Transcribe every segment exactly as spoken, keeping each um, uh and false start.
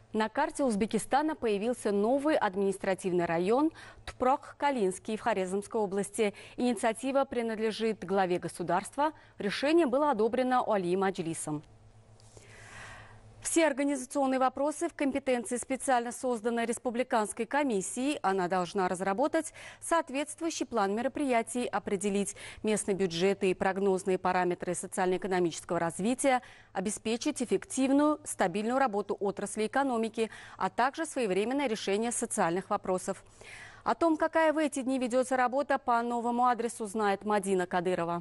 На карте Узбекистана появился новый административный район Тупрок-Калинский в Хорезмской области. Инициатива принадлежит главе государства. Решение было одобрено Олий Маджлисом. Все организационные вопросы в компетенции специально созданной республиканской комиссии. Она должна разработать соответствующий план мероприятий, определить местные бюджеты и прогнозные параметры социально-экономического развития, обеспечить эффективную, стабильную работу отрасли экономики, а также своевременное решение социальных вопросов. О том, какая в эти дни ведется работа по новому адресу, знает Мадина Кадырова.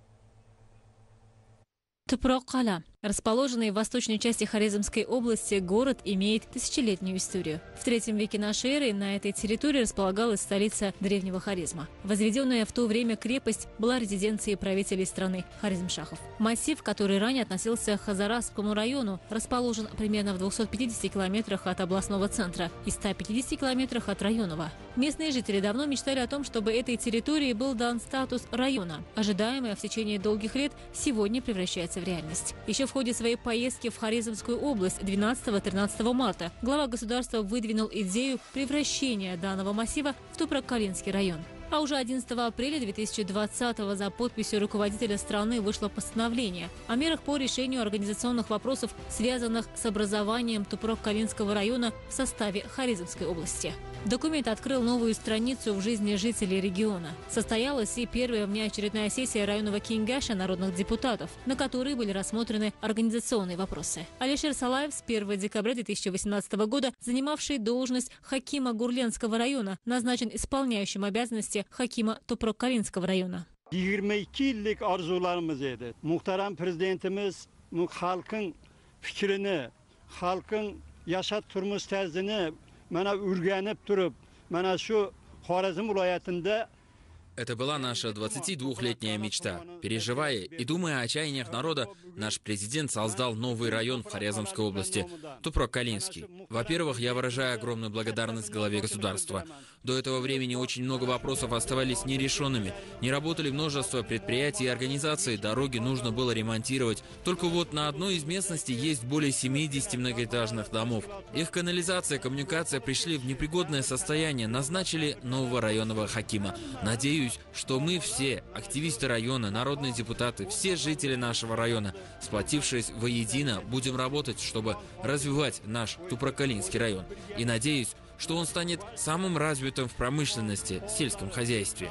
Тупрок-Кала. Расположенный в восточной части Хорезмской области, город имеет тысячелетнюю историю. В третьем веке нашей эры на этой территории располагалась столица древнего Хорезма. Возведенная в то время крепость была резиденцией правителей страны хорезмшахов. Массив, который ранее относился к Хазарасскому району, расположен примерно в двухстах пятидесяти километрах от областного центра и ста пятидесяти километрах от районного. Местные жители давно мечтали о том, чтобы этой территории был дан статус района. Ожидаемое в течение долгих лет сегодня превращается в реальность. Еще в В ходе своей поездки в Хорезмскую область двенадцатого-тринадцатого марта глава государства выдвинул идею превращения данного массива в Тупрок-Калинский район. А уже одиннадцатого апреля две тысячи двадцатого за подписью руководителя страны вышло постановление о мерах по решению организационных вопросов, связанных с образованием Тупрок-Калинского района в составе Хорезмской области. Документ открыл новую страницу в жизни жителей региона. Состоялась и первая внеочередная сессия районного Кенгаша народных депутатов, на которой были рассмотрены организационные вопросы. Алишер Салаев с первого декабря две тысячи восемнадцатого года, занимавший должность хакима Гурленского района, назначен исполняющим обязанности хакима Тупрок-Калинского района. yigirma ikki yillik orzularimiz edi. Muhtaram prezidentimiz xalqning fikrini, xalqning yashab turmush tarzini mana o'rganib turib, mana shu Xorazm viloyatida. Это была наша двадцатидвухлетняя мечта. Переживая и думая о чаяниях народа, наш президент создал новый район в Хорезмской области – Тупрок-Калинский. Во-первых, я выражаю огромную благодарность главе государства. До этого времени очень много вопросов оставались нерешенными. Не работали множество предприятий и организаций, дороги нужно было ремонтировать. Только вот на одной из местностей есть более семидесяти многоэтажных домов. Их канализация и коммуникация пришли в непригодное состояние, назначили нового районного хакима. Надеюсь, что мы все, активисты района, народные депутаты, все жители нашего района, сплотившись воедино, будем работать, чтобы развивать наш Тупрок-Калинский район. И надеюсь, что он станет самым развитым в промышленности, сельском хозяйстве.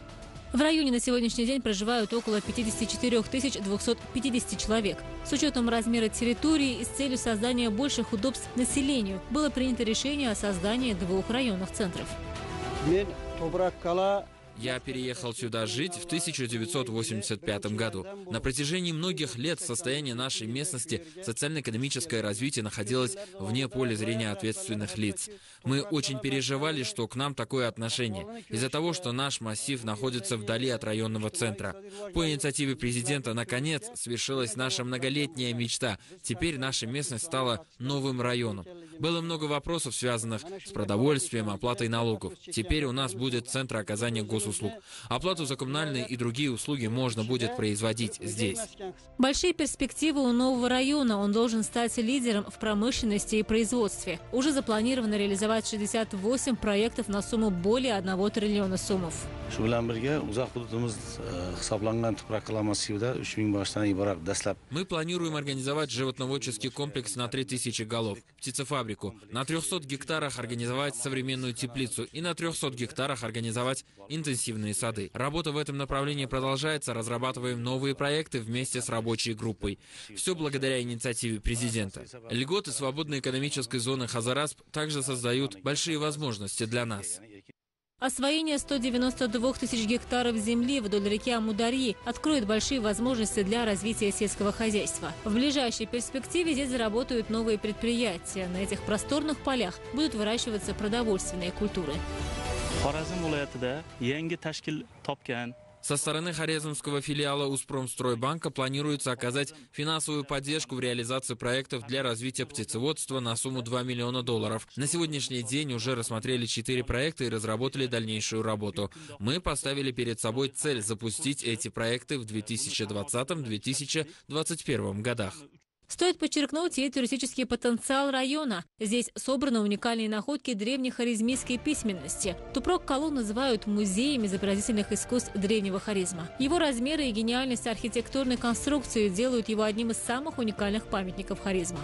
В районе на сегодняшний день проживают около пятидесяти четырёх тысяч двухсот пятидесяти человек. С учетом размера территории и с целью создания больших удобств населению было принято решение о создании двух районных центров. Я переехал сюда жить в тысяча девятьсот восемьдесят пятом году. На протяжении многих лет состояние нашей местности, социально-экономическое развитие находилось вне поля зрения ответственных лиц. Мы очень переживали, что к нам такое отношение, из-за того, что наш массив находится вдали от районного центра. По инициативе президента, наконец, свершилась наша многолетняя мечта. Теперь наша местность стала новым районом. Было много вопросов, связанных с продовольствием, оплатой налогов. Теперь у нас будет центр оказания госуслуг. Оплату за коммунальные и другие услуги можно будет производить здесь. Большие перспективы у нового района. Он должен стать лидером в промышленности и производстве. Уже запланировано реализовать шестьдесят восемь проектов на сумму более одного триллиона сомов. Мы планируем организовать животноводческий комплекс на три тысячи голов, птицефабрику, на трёхстах гектарах организовать современную теплицу и на трёхстах гектарах организовать интенсивные сады. Работа в этом направлении продолжается, разрабатываем новые проекты вместе с рабочей группой. Все благодаря инициативе президента. Льготы свободной экономической зоны Хазарасп также создают большие возможности для нас. Освоение ста девяноста двух тысяч гектаров земли вдоль реки Амударьи откроет большие возможности для развития сельского хозяйства. В ближайшей перспективе здесь заработают новые предприятия. На этих просторных полях будут выращиваться продовольственные культуры. Со стороны хорезмского филиала Успромстройбанка планируется оказать финансовую поддержку в реализации проектов для развития птицеводства на сумму два миллиона долларов. На сегодняшний день уже рассмотрели четыре проекта и разработали дальнейшую работу. Мы поставили перед собой цель запустить эти проекты в две тысячи двадцатом — две тысячи двадцать первом годах. Стоит подчеркнуть и туристический потенциал района. Здесь собраны уникальные находки древнехаризмийской письменности. Тупрок-Калу называют музеем изобразительных искусств древнего Хорезма. Его размеры и гениальность архитектурной конструкции делают его одним из самых уникальных памятников Хорезма.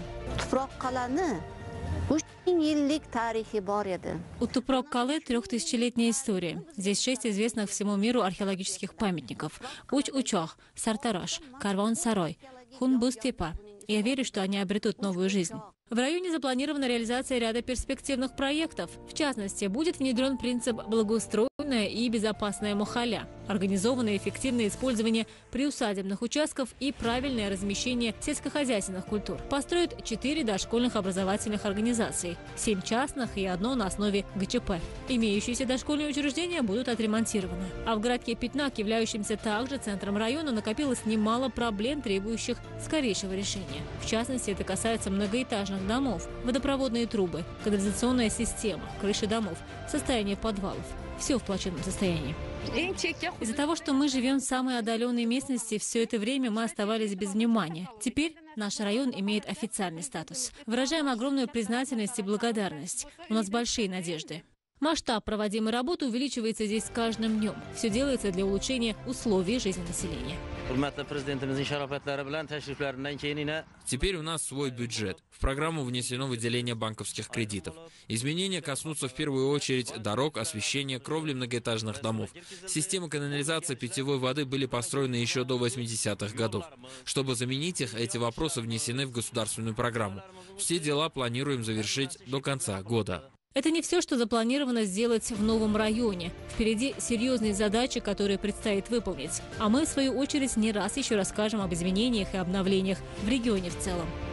У Тупрок-Калы трехтысячелетняя история. Здесь шесть известных всему миру археологических памятников. Уч-Учох, Сартараш, Карван-Сарой, Хунбу-Степа. Я верю, что они обретут новую жизнь. В районе запланирована реализация ряда перспективных проектов. В частности, будет внедрен принцип благоустроенная и безопасная махалля, организованное эффективное использование приусадебных участков и правильное размещение сельскохозяйственных культур. Построят четыре дошкольных образовательных организаций, семь частных и одно на основе ГЧП. Имеющиеся дошкольные учреждения будут отремонтированы. А в городке Питнак, являющемся также центром района, накопилось немало проблем, требующих скорейшего решения. В частности, это касается многоэтажных домов, водопроводные трубы, канализационная система, крыши домов, состояние подвалов. Все в плачевном состоянии. Из-за того, что мы живем в самой отдаленной местности, все это время мы оставались без внимания. Теперь наш район имеет официальный статус. Выражаем огромную признательность и благодарность. У нас большие надежды. Масштаб проводимой работы увеличивается здесь с каждым днем. Все делается для улучшения условий жизни населения. Теперь у нас свой бюджет. В программу внесено выделение банковских кредитов. Изменения коснутся в первую очередь дорог, освещения, кровли многоэтажных домов. Системы канализации питьевой воды были построены еще до восьмидесятых годов. Чтобы заменить их, эти вопросы внесены в государственную программу. Все дела планируем завершить до конца года. Это не все, что запланировано сделать в новом районе. Впереди серьезные задачи, которые предстоит выполнить. А мы, в свою очередь, не раз еще расскажем об изменениях и обновлениях в регионе в целом.